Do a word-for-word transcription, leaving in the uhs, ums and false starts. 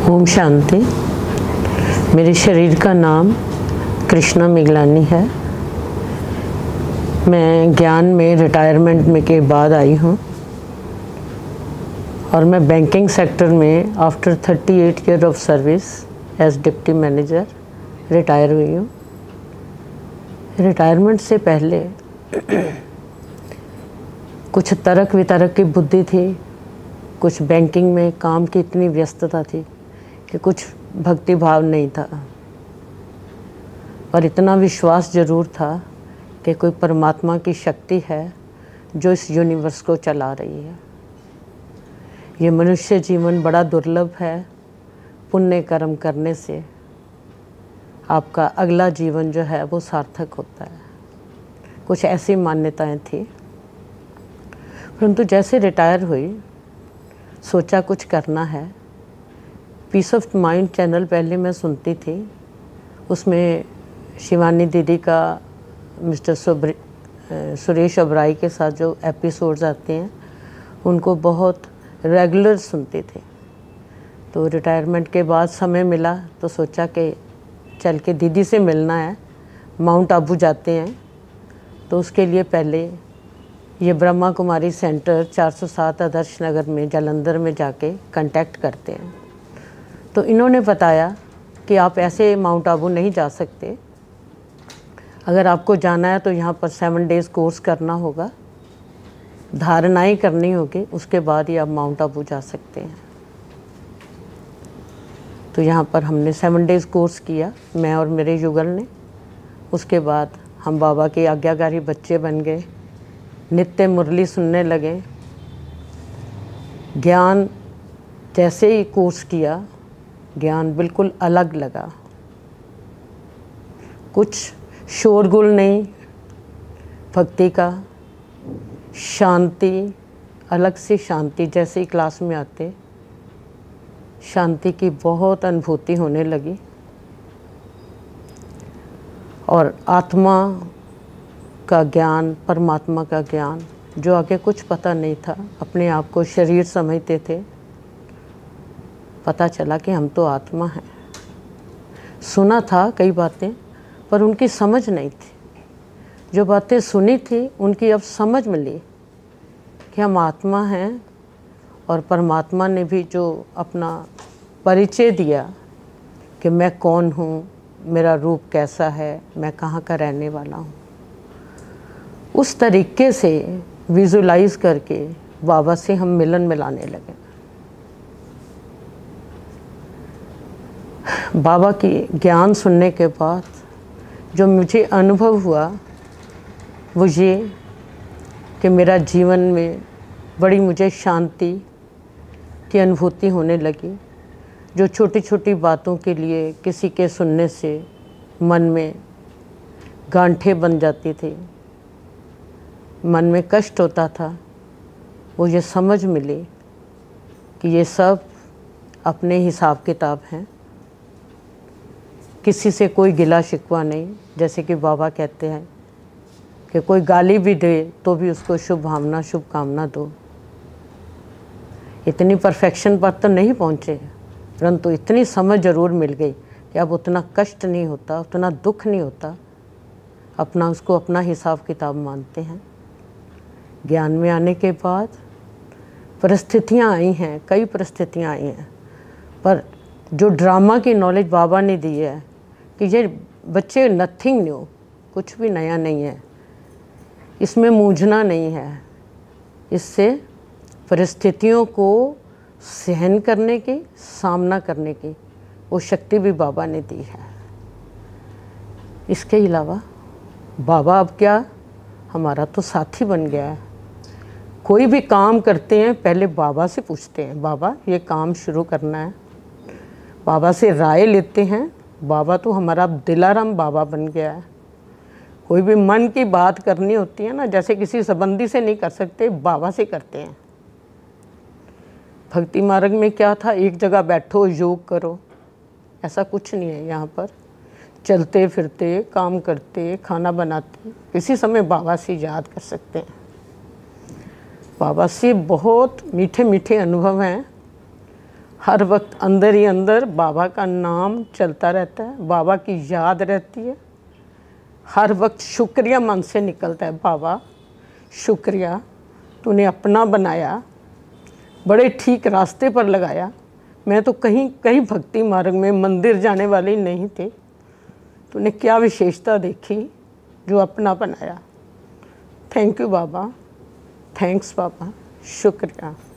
ओम शांति। मेरे शरीर का नाम कृष्णा मिगलानी है। मैं ज्ञान में रिटायरमेंट में के बाद आई हूँ और मैं बैंकिंग सेक्टर में आफ्टर अड़तीस year of service as deputy manager retire हुई हूँ। रिटायरमेंट से पहले कुछ तर्क वितर्क की बुद्धि थी, कुछ बैंकिंग में काम की इतनी व्यस्तता थी कि कुछ भक्ति भाव नहीं था, और इतना विश्वास ज़रूर था कि कोई परमात्मा की शक्ति है जो इस यूनिवर्स को चला रही है। ये मनुष्य जीवन बड़ा दुर्लभ है। पुण्य कर्म करने से आपका अगला जीवन जो है वो सार्थक होता है। कुछ ऐसी मान्यताएं थी, परंतु जैसे रिटायर हुई सोचा कुछ करना है। पीस ऑफ माइंड चैनल पहले मैं सुनती थी, उसमें शिवानी दीदी का मिस्टर सुरेश ओबराई के साथ जो एपिसोड्स आते हैं उनको बहुत रेगुलर सुनती थी। तो रिटायरमेंट के बाद समय मिला तो सोचा कि चल के दीदी से मिलना है, माउंट आबू जाते हैं। तो उसके लिए पहले ये ब्रह्मा कुमारी सेंटर चार सौ सात आदर्श नगर में जालंधर में जाके कांटेक्ट करते हैं। तो इन्होंने बताया कि आप ऐसे माउंट आबू नहीं जा सकते, अगर आपको जाना है तो यहाँ पर सेवन डेज़ कोर्स करना होगा, धारणाएं करनी होगी, उसके बाद ही आप माउंट आबू जा सकते हैं। तो यहाँ पर हमने सेवन डेज़ कोर्स किया, मैं और मेरे युगल ने। उसके बाद हम बाबा के आज्ञाकारी बच्चे बन गए, नित्य मुरली सुनने लगे। ज्ञान जैसे ही कोर्स किया, ज्ञान बिल्कुल अलग लगा। कुछ शोरगुल नहीं, भक्ति का शांति, अलग से शांति। जैसे ही क्लास में आते शांति की बहुत अनुभूति होने लगी, और आत्मा का ज्ञान, परमात्मा का ज्ञान, जो आगे कुछ पता नहीं था। अपने आप को शरीर समझते थे, पता चला कि हम तो आत्मा हैं। सुना था कई बातें, पर उनकी समझ नहीं थी। जो बातें सुनी थी उनकी अब समझ मिली कि हम आत्मा हैं, और परमात्मा ने भी जो अपना परिचय दिया कि मैं कौन हूँ, मेरा रूप कैसा है, मैं कहाँ का रहने वाला हूँ, उस तरीके से विजुलाइज करके बाबा से हम मिलन मिलाने लगे। बाबा की ज्ञान सुनने के बाद जो मुझे अनुभव हुआ वो ये कि मेरा जीवन में बड़ी मुझे शांति की अनुभूति होने लगी। जो छोटी छोटी बातों के लिए किसी के सुनने से मन में गांठें बन जाती थी, मन में कष्ट होता था, वो ये समझ मिली कि ये सब अपने हिसाब किताब हैं। किसी से कोई गिला शिकवा नहीं। जैसे कि बाबा कहते हैं कि कोई गाली भी दे तो भी उसको शुभ भावना, शुभकामना दो। इतनी परफेक्शन पर तो नहीं पहुँचे, परंतु इतनी समझ ज़रूर मिल गई कि अब उतना कष्ट नहीं होता, उतना दुख नहीं होता। अपना उसको अपना हिसाब किताब मानते हैं। ज्ञान में आने के बाद परिस्थितियाँ आई हैं, कई परिस्थितियाँ आई हैं, पर जो ड्रामा की नॉलेज बाबा ने दी है कि ये बच्चे नथिंग न्यू, कुछ भी नया नहीं है, इसमें मूझना नहीं है। इससे परिस्थितियों को सहन करने की, सामना करने की वो शक्ति भी बाबा ने दी है। इसके अलावा बाबा अब क्या हमारा तो साथी बन गया है। कोई भी काम करते हैं पहले बाबा से पूछते हैं, बाबा ये काम शुरू करना है, बाबा से राय लेते हैं। बाबा तो हमारा दिलाराम बाबा बन गया है। कोई भी मन की बात करनी होती है ना, जैसे किसी संबंधी से नहीं कर सकते, बाबा से करते हैं। भक्ति मार्ग में क्या था, एक जगह बैठो योग करो, ऐसा कुछ नहीं है। यहाँ पर चलते फिरते, काम करते, खाना बनाते, किसी समय बाबा से याद कर सकते हैं। बाबा से बहुत मीठे मीठे अनुभव हैं, हर वक्त अंदर ही अंदर बाबा का नाम चलता रहता है, बाबा की याद रहती है। हर वक्त शुक्रिया मन से निकलता है, बाबा शुक्रिया, तूने अपना बनाया, बड़े ठीक रास्ते पर लगाया। मैं तो कहीं कहीं भक्ति मार्ग में मंदिर जाने वाली नहीं थी, तूने क्या विशेषता देखी जो अपना बनाया। थैंक यू बाबा, थैंक्स बाबा, शुक्रिया।